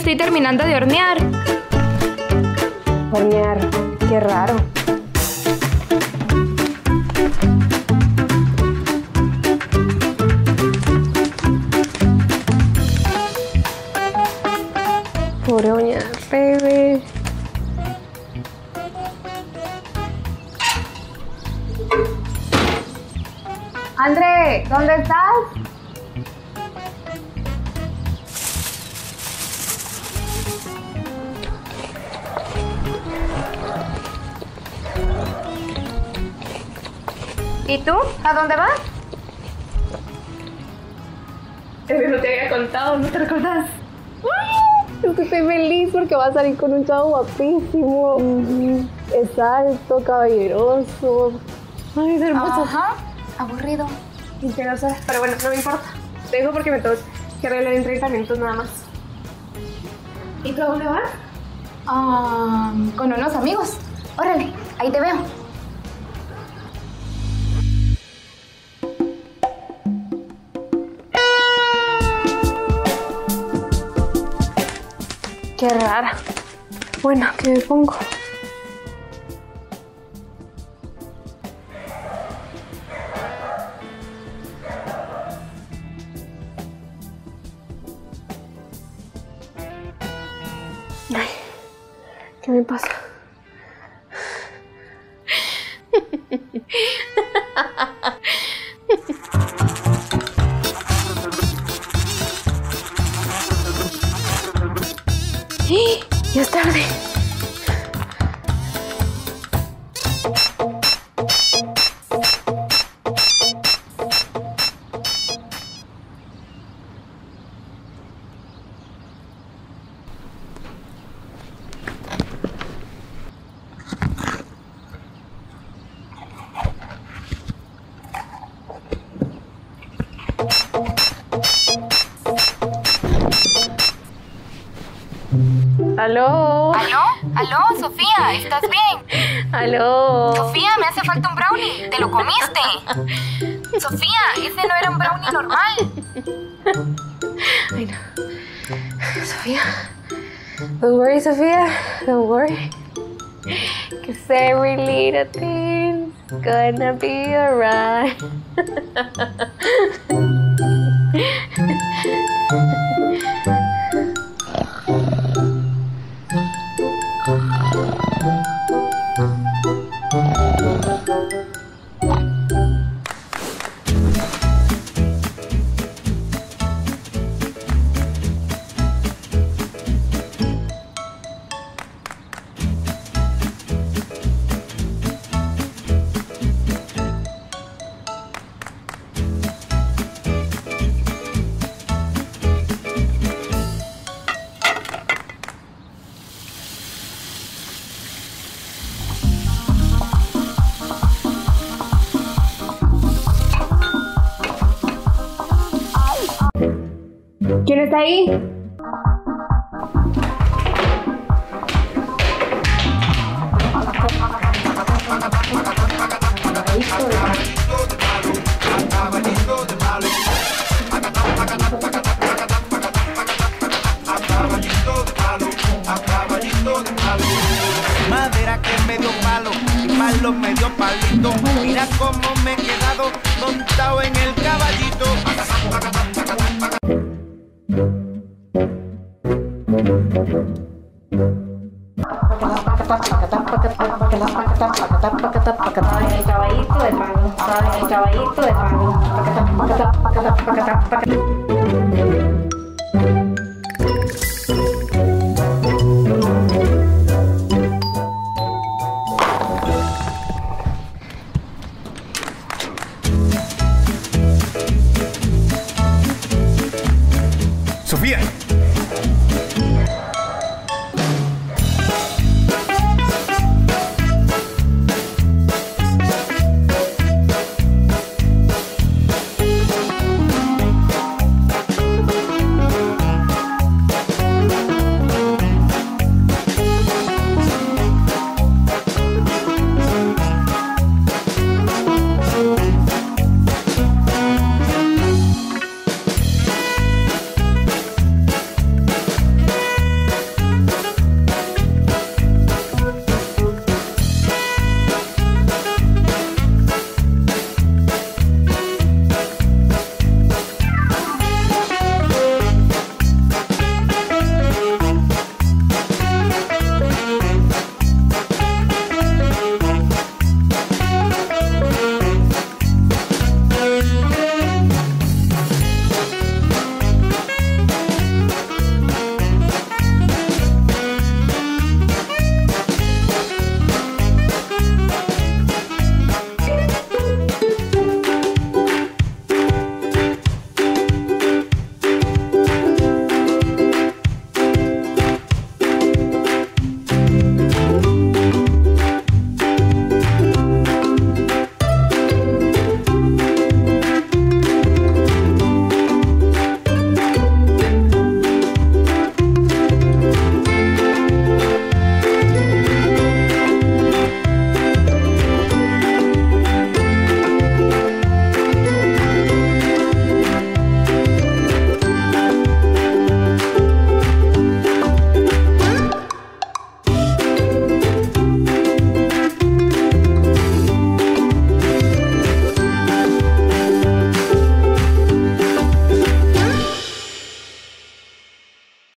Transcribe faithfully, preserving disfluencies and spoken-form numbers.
estoy terminando de hornear. Hornear, qué raro. Pobre doña Rebe. André, ¿dónde estás? ¿Y tú? ¿A dónde vas? Es que no te había contado, ¿no te recordás? Es que estoy feliz porque va a salir con un chavo guapísimo. Uh-huh. Es alto, caballeroso. Ay, es hermoso. Ajá, aburrido. Y no sé, pero bueno, no me importa. Te dejo porque me tengo que arreglar en treinta minutos nada más. ¿Y tú a dónde vas? Um, con unos amigos. Órale, ahí te veo. Qué rara. Bueno, ¿qué me pongo? Ay, ¿qué me pasa? Ya es tarde. ¿Aló? ¿Aló? ¿Aló? Sofía, ¿estás bien? ¿Aló? Sofía, me hace falta un brownie. ¿Te lo comiste? Sofía, ese no era un brownie normal. Ay, no. Sofía. Don't worry, Sofía. Don't worry. Cause every little thing's gonna be alright. ¿Quién está ahí? Madera que medio palo, palo medio palito. Mira cómo me he quedado montado en el caballito. Ay, el caballito de palo. Ay, el caballito de palo.